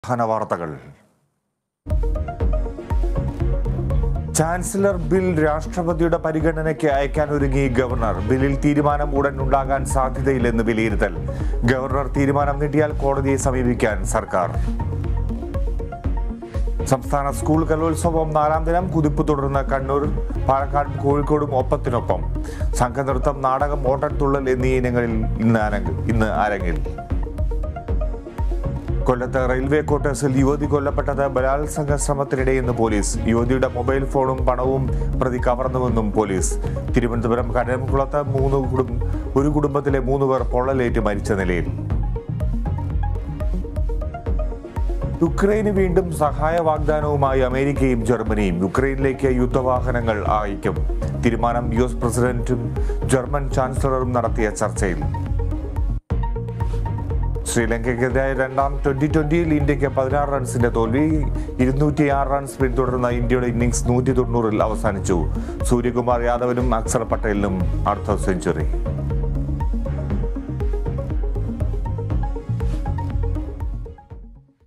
വാർത്തകൾ. Chancellor bill രാഷ്ട്രപതിയുടെ പരിഗണനയ്ക്ക് അയക്കാൻ ഒരുങ്ങി ഗവർണർ. ബില്ലിൽ തീരുമാനം ഉടൻ ഉണ്ടാകാൻ സാധ്യതയില്ലെന്ന് വിലയിരുത്തൽ. ഗവർണർ തീരുമാനം നീട്ടിയാൽ കോടതിയെ സമീപിക്കാൻ സർക്കാർ. സംസ്ഥാന സ്കൂൾ കലോത്സവം 4ാം ദിനം. കുതിപ്പ് തുടർന്ന കണ്ണൂർ, പാലക്കാട്, കോഴിക്കോടും ഒപ്പത്തിനൊപ്പം. സംഘനൃത്തം, നാടകം, ഓട്ടൻതുള്ളൽ എന്നീ ഇനങ്ങളിൽ ഇന്ന് അരങ്ങിൽ. കൊല്ലത്ത് റെയിൽവേ ക്വാർട്ടേഴ്സിൽ യുവതി കൊല്ലപ്പെട്ടത് ബലാത്സംഗ ശ്രമത്തിനിടെയെന്ന് പോലീസ്. യുവതിയുടെ മൊബൈൽ ഫോണും പണവും പ്രതി കവർന്നുവെന്നും പോലീസ്. തിരുവനന്തപുരം കടമ്പുളത്ത് ഒരു കുടുംബത്തിലെ 3 പേർ പൊള്ളലേറ്റ് മരിച്ച നിലയിൽ. യുക്രൈന് വീണ്ടും സഹായ വാഗ്ദാനവുമായി അമേരിക്കയും ജർമ്മനിയും. യുക്രൈനിലേക്ക് യുദ്ധവാഹനങ്ങൾ അയക്കും. തീരുമാനം US പ്രസിഡന്റും ജർമ്മൻ ചാൻസലറും നടത്തിയ ചർച്ചയിൽ. ശ്രീലങ്കയ്ക്കെതിരായ 2ാം T20യിൽ ഇന്ത്യക്ക് 16 റൺസിന്റെ തോൽവി. 206 റൺസ് പിന്തുടർന്ന ഇന്ത്യയുടെ ഇന്നിംഗ്സ് 190-ൽ അവസാനിച്ചു. സൂര്യകുമാർ യാദവിനും അക്സർ പട്ടേലിനും അർദ്ധ സെഞ്ചുറി.